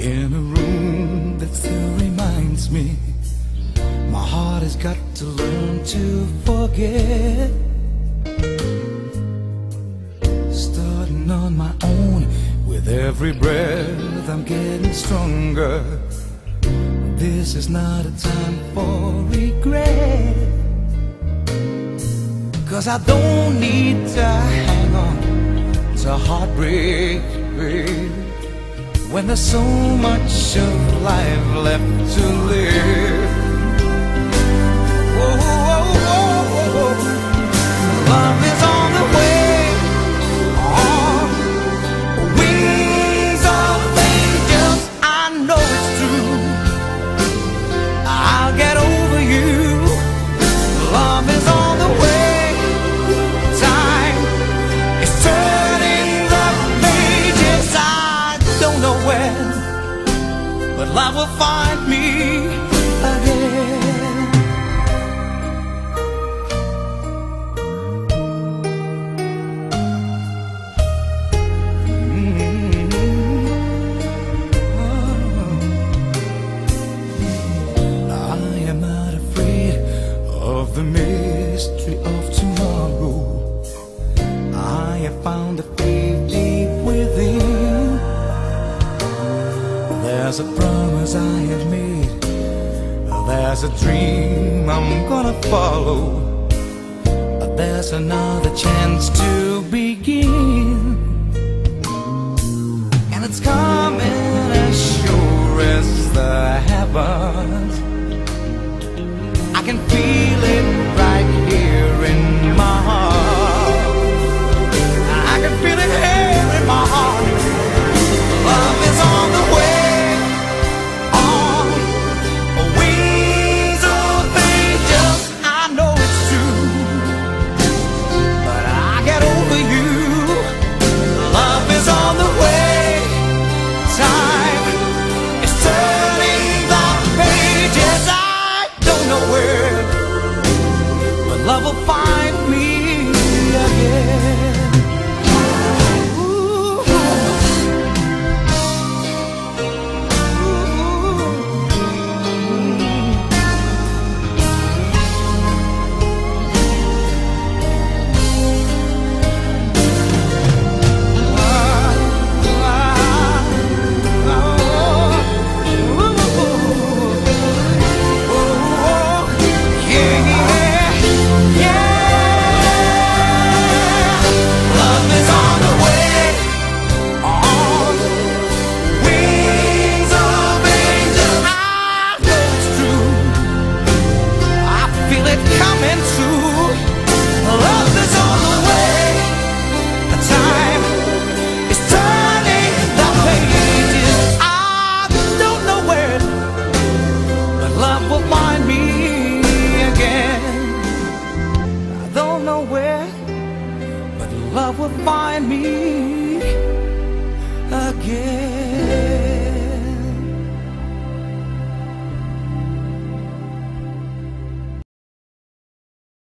In a room that still reminds me, my heart has got to learn to forget. Starting on my own, with every breath I'm getting stronger. This is not a time for regret, 'cause I don't need to hang on to heartbreak, babe, when there's so much of life left to live. Whoa, whoa, whoa, whoa. Love is on the way, on wings of angels. I know it's true, I'll get over you. Love is on the way, time is turning the pages. I don't know when, but love will find me again. The mystery of tomorrow, I have found a faith deep within. There's a promise I have made, there's a dream I'm gonna follow. There's another chance to begin, and it's coming as sure as the heavens. I can feel it right here in my heart. I can feel it here in my heart. Love is on the way, on wings of angels. I know it's true, but I get over you. Love is on the way, time is turning the pages. I don't know where, but love will find me again. Ooh. Love will find me again.